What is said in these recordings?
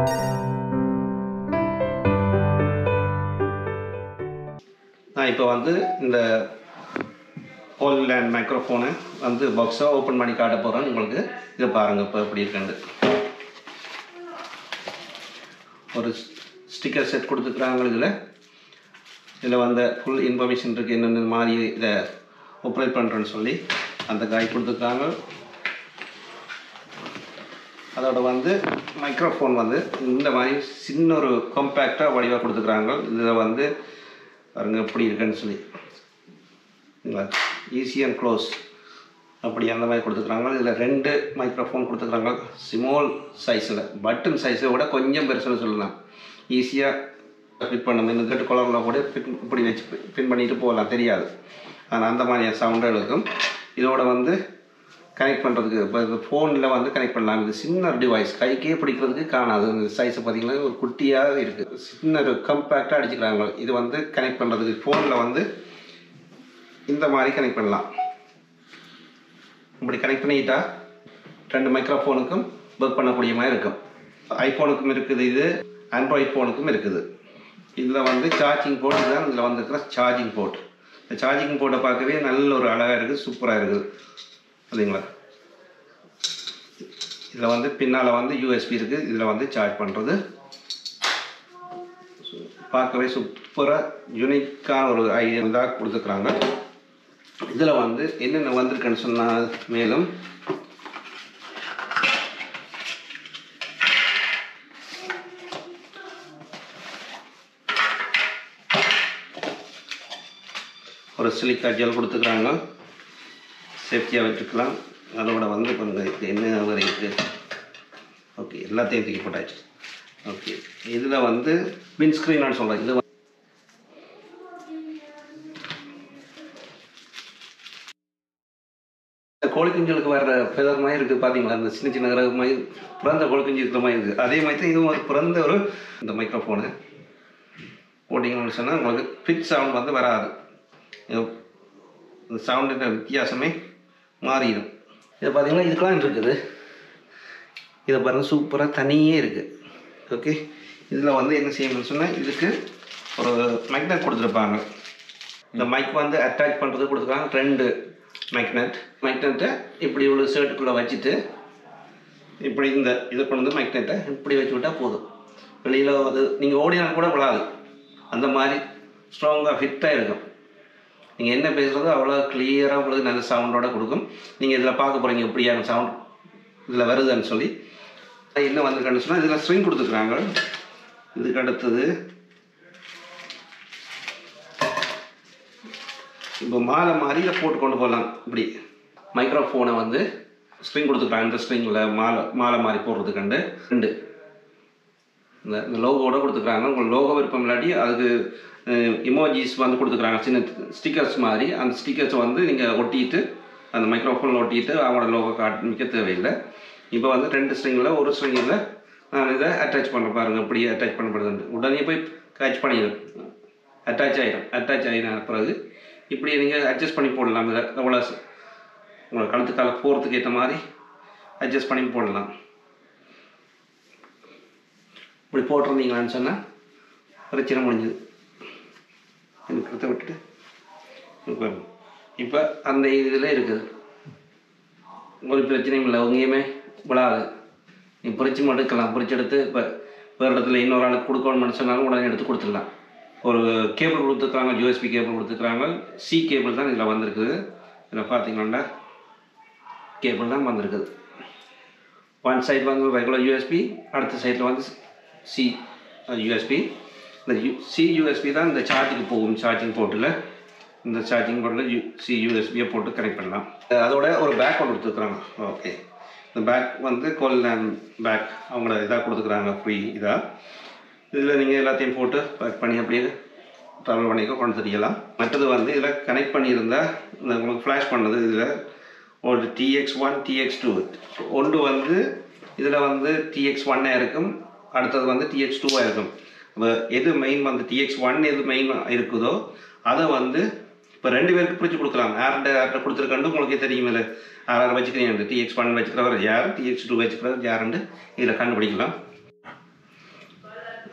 நான் இப்போ வந்து இந்த ஹோல் லேண்ட் மைக்ரோஃபோனை வந்து பாக்ஸை ஓப்பன் பண்ணி காட்ட போகிறேன் உங்களுக்கு. இதை பாருங்கள் இப்போ எப்படி இருக்குன்னு. ஒரு ஸ்டிக்கர் செட் கொடுத்துருக்குறாங்க. இதில் வந்த ஃபுல் இன்ஃபர்மேஷன் இருக்குது, என்னென்ன மாதிரி இதை ஆப்ரேட் பண்ணுறேன்னு சொல்லி அந்த காய் கொடுத்துருக்காங்க. அதோட வந்து மைக்ரோஃபோன் வந்து இந்த மாதிரி சின்ன ஒரு காம்பேக்டாக வடிவாக கொடுத்துருக்குறாங்க. இதில் வந்து பாருங்க எப்படி இருக்குன்னு சொல்லி ஈஸி அண்ட் க்ளோஸ் அப்படி அந்த மாதிரி கொடுத்துருக்குறாங்க. இதில் 2 மைக்ரோஃபோன் கொடுத்துருக்குறாங்க. ஸ்மால் சைஸில், பட்டன் சைஸை விட கொஞ்சம் பெருசுன்னு சொல்லலாம். ஈஸியாக ஃபிட் பண்ணணும். இந்த கட்டு கலரில் கூட இப்படி வச்சு ஃபிட் பண்ணிட்டு போகலாம், தெரியாது. ஆனால் அந்த மாதிரியான சவுண்டாக இருக்கும். இதோட வந்து கனெக்ட் பண்ணுறதுக்கு இப்போ இந்த ஃபோனில் வந்து கனெக்ட் பண்ணலாம். இது சின்ன டிவைஸ், கைக்கே பிடிக்கிறதுக்கு காணாது. இந்த சைஸை பார்த்திங்கன்னா ஒரு குட்டியாக இருக்குது, சின்ன ஒரு கம்பேக்டாக அடிச்சுக்கிறாங்க. இது வந்து கனெக்ட் பண்ணுறதுக்கு ஃபோனில் வந்து இந்த மாதிரி கனெக்ட் பண்ணலாம். இப்படி கனெக்ட் பண்ணிக்கிட்டா 2 மைக்ரோஃபோனுக்கும் ஒர்க் பண்ணக்கூடிய மாதிரி இருக்கும். ஐஃபோனுக்கும் இருக்குது, இது ஆண்ட்ராய்ட் ஃபோனுக்கும் இருக்குது. இதில் வந்து சார்ஜிங் போர்ட் தான் இதில் வந்துருக்கிற சார்ஜிங் போர்ட். இந்த சார்ஜிங் போர்ட்டை பார்க்கவே நல்ல ஒரு அழகாக இருக்குது, சூப்பராக இருக்குது சரிங்களா. இதில் வந்து பின்னால் வந்து யூஎஸ்பி இருக்குது. இதில் வந்து சார்ஜ் பண்ணுறது பார்க்கவே சூப்பராக யூனிக்கான ஒரு ஐடியாக கொடுத்துருக்குறாங்க. இதில் வந்து என்னென்ன வந்திருக்குன்னு சொன்னால், மேலும் ஒரு சிலிக்கா ஜெல் கொடுத்துருக்குறாங்க, சேஃப்டியாக வச்சுக்கலாம். அதோட வந்து கொஞ்சம் என்ன இருக்குது. ஓகே, எல்லாத்தையும் தூக்கி போட்டாச்சு. ஓகே, இதில் வந்து விண்ட் ஸ்க்ரீனான்னு சொல்கிறேன். இது கோழி குஞ்சுகளுக்கு வர்ற ஃபெதர் மாதிரி இருக்குது பார்த்தீங்களா, அந்த சின்ன சின்ன கிரக மாதிரி பிறந்த கோழி குஞ்சு இருக்கிற மாதிரி இருக்குது. அதே மாதிரி தான் இதுவும் ஒரு பிறந்த ஒரு இந்த மைக்ரோஃபோனு போட்டிங்கன்னு சொன்னால் உங்களுக்கு ஃபிட் சவுண்ட் வந்து வராது. இந்த சவுண்டுன்ற வித்தியாசமே மாறிடும். இதை பார்த்தீங்கன்னா இதுக்கெலாம் இருக்குது. இதை பாருங்கள், சூப்பராக தனியே இருக்குது. ஓகே, இதில் வந்து என்ன செய்யணும்னு சொன்னால், இதுக்கு ஒரு மேக்னெட் கொடுத்துருப்பாங்க. இந்த மைக் வந்து அட்டாச் பண்ணுறது கொடுத்துருக்காங்க. 2 மேக்னெட்டை இப்படி உள்ள ஷர்ட்டுக்குள்ளே வச்சுட்டு இப்படி இந்த இதை கொண்டு வந்து மேக்னெட்டை இப்படி வச்சு விட்டால் போதும். வெளியில் அது நீங்கள் ஓடினால் கூட விழாது, அந்த மாதிரி ஸ்ட்ராங்காக ஃபிட்டாக இருக்கும். நீங்கள் என்ன பேசுகிறதோ அவ்வளோ கிளியராக உங்களுக்கு நல்ல சவுண்டோடு கொடுக்கும். நீங்கள் இதில் பார்க்க போகிறீங்க எப்படியான சவுண்ட் இதில் வருதுன்னு சொல்லி. என்ன வந்திருக்கான்னு சொன்னால், இதில் ஸ்ட்ரிங் கொடுத்துருக்குறாங்க. இதுக்கு அடுத்தது இப்போ மாலை மாதிரி இதை போட்டு கொண்டு போகலாம். இப்படி மைக்ரோஃபோனை வந்து ஸ்ட்ரிங் கொடுத்துருக்காங்க. இந்த ஸ்ட்ரிங்கில் மாலை மாதிரி போடுறதுக்கு 2 இந்த லோகோட கொடுத்துருக்குறாங்க. உங்களுக்கு லோகோ விருப்பம் இல்லாட்டி அதுக்கு இமோஜிஸ் வந்து கொடுத்துருக்குறாங்க, சின்ன ஸ்டிக்கர்ஸ் மாதிரி. அந்த ஸ்டிக்கர்ஸை வந்து நீங்கள் ஒட்டிட்டு அந்த மைக்ரோஃபோனில் ஒட்டிட்டு அவங்களோட லோகோ காமிக்க தேவையில்லை. இப்போ வந்து 2 ஸ்ட்ரிங்கில் ஒரு ஸ்ட்ரிங்கில் நான் இதை அட்டாச் பண்ண பாருங்கள், இப்படி அட்டாச் பண்ணப்படுதுன்னு உடனே போய் கேட்ச் பண்ணிடும், அட்டாச் ஆகிடும். பிறகு இப்படி நீங்கள் அட்ஜஸ்ட் பண்ணி போடலாம். இதை எவ்வளோ உங்களை கழுத்துக்கால போகிறதுக்கு ஏற்ற மாதிரி அட்ஜஸ்ட் பண்ணி போடலாம். இப்படி போட்டிருந்தீங்களான்னு சொன்னால் பிரச்சனை முடிஞ்சுது. இருக்கிறத விட்டுட்டு இப்போ அந்த இதில் இருக்குது, ஒரு பிரச்சனையும் இல்லை, எங்கேயுமே விழாது. நீ பொறிச்சு மட்டும் எடுக்கலாம். பொறிச்சு எடுத்து இப்போ வேறு இடத்துல இன்னொரு ஆளுக்கு கொடுக்கணும்னு சொன்னாலும் உடனே எடுத்து கொடுத்துடலாம். ஒரு கேபிள் கொடுத்துருக்காங்க, யூஎஸ்பி கேபிள் கொடுத்துருக்காங்க. சி கேபிள் தான் இதில் வந்திருக்குது. இதில் பார்த்தீங்கன்னா கேபிள் தான் வந்திருக்குது. ஒன் சைடு வந்து ரெகுலர் யூஎஸ்பி, அடுத்த சைடில் வந்து சி யூஎஸ்பி. இந்த சி யூஎஸ்பி தான் இந்த சார்ஜுக்கு போகும். சார்ஜிங் போர்ட்டில் இந்த சார்ஜிங் போர்ட்டில் சி யூஎஸ்பியை போட்டு கனெக்ட் பண்ணலாம். அதோட ஒரு பேக் ஒன்று கொடுத்துருக்குறாங்க. ஓகே, இந்த பேக் வந்து கோல்லேண்ட் பேக் அவங்களோட இதாக கொடுத்துக்குறாங்க, ஃப்ரீ இதாக. இதில் நீங்கள் எல்லாத்தையும் போட்டு பேக் பண்ணி அப்படியே ட்ராவல் பண்ணிக்க கொண்டு தெரியலாம். மற்றது வந்து இதில் கனெக்ட் பண்ணியிருந்தால் இந்த உங்களுக்கு ஃப்ளாஷ் பண்ணது இதில் ஒரு TX1 TX2 ஒன்று வந்து இதில் வந்து TX1 இருக்கும், அடுத்தது வந்து TX2 இருக்கும். இப்போ எது மெயின் வந்து TX1 எது மெயின் இருக்குதோ அதை வந்து இப்போ 2 பேருக்கு பிரித்து கொடுக்கலாம். யார்கிட்ட கொடுத்துருக்கண்டு உங்களுக்கே தெரியும். இல்லை யார் வச்சுக்கிறீங்க, TX1 வச்சுக்கிறவர் யார், TX2 வச்சுக்கிறவர் யாருன்னு இதில் கண்டுபிடிக்கலாம்.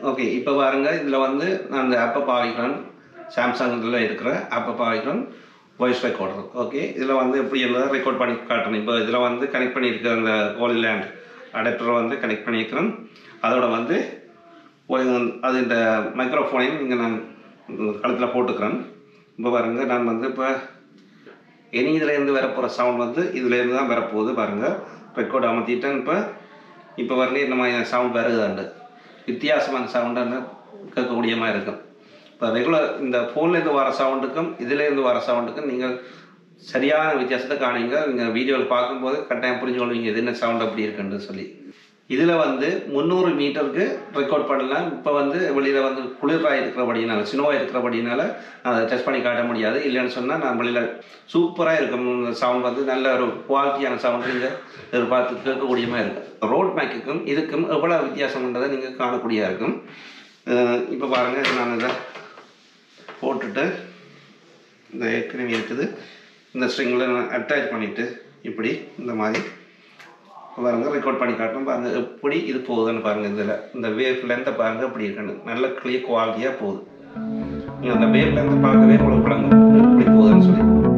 ஓகே, இப்போ பாருங்கள், இதில் வந்து நான் அந்த ஆப்பை பாவிக்கிறேன். சாம்சங் இதில் இருக்கிற ஆப்பை பாவிக்கிறேன், வாய்ஸ் ரெக்கார்டர். ஓகே, இதில் வந்து எப்படி இருந்தால் ரெக்கார்ட் பண்ணி காட்டணும். இப்போ இதில் வந்து கனெக்ட் பண்ணியிருக்கிற அந்த ஹோலி லேண்ட் அடாப்டரை வந்து கனெக்ட் பண்ணியிருக்கிறேன். அதோட வந்து அது இந்த மைக்ரோஃபோனையும் இங்கே நான் கழுத்தில் போட்டுக்கிறேன். இப்போ பாருங்கள், நான் வந்து இப்போ இனி இதிலேருந்து வரப்போகிற சவுண்ட் வந்து இதுலேருந்து தான் வரப்போகுது. பாருங்கள், ரெக்கார்ட் அமர்த்திட்டேன். இப்போ பாருங்கள் இந்த மாதிரி சவுண்ட் வருதாண்டு, வித்தியாசமான சவுண்டான கேட்கக்கூடிய மாதிரி இருக்கும். இப்போ ரெகுலர் இந்த ஃபோன்லேருந்து வர சவுண்டுக்கும் இதிலேருந்து வர சவுண்டுக்கும் நீங்கள் சரியான வித்தியாசத்தை காணுங்க. நீங்கள் வீடியோவில் பார்க்கும்போது கட்டாயம் புரிஞ்சு கொள்வீங்க இது என்ன சவுண்ட் அப்படி இருக்குன்னு சொல்லி. இதில் வந்து 300 மீட்டருக்கு ரெக்கார்ட் பண்ணலாம். இப்போ வந்து வெளியில் வந்து குளிராக இருக்கிறபடினால, சினோவாக இருக்கிறபடினால அதை டெஸ்ட் பண்ணி காட்ட முடியாது. இல்லைன்னு சொன்னால் நான் வெளியில் சூப்பராக இருக்கும். இந்த சவுண்ட் வந்து நல்ல ஒரு குவாலிட்டியான சவுண்டு நீங்கள் எதிர்பார்த்து கேட்கக்கூடிய மாதிரி இருக்கும். ரோட் மேக்குக்கும் இதுக்கும் எவ்வளோ வித்தியாசம்ன்றதை நீங்கள் காணக்கூடியதாக இருக்கும். இப்போ பாருங்கள், நான் இதை போட்டுட்டு இந்த ஏற்கனவே இருக்குது இந்த ஸ்ட்ரிங்கில் நான் அட்டாச் பண்ணிவிட்டு இப்படி இந்த மாதிரி பாருங்கள் ரெக்கார்ட் பண்ணி காட்டணும். பாருங்கள் எப்படி இது போகுதுன்னு பாருங்கள். இதில் இந்த வேவ் லென்த்தை பாருங்கள் எப்படி இருக்குன்னு, நல்ல கிளியர் குவாலிட்டியாக போகுது. நீங்கள் அந்த வேவ் லென்த்தை பார்க்கவே உங்களுக்கு எப்படி போகுதுன்னு சொல்லி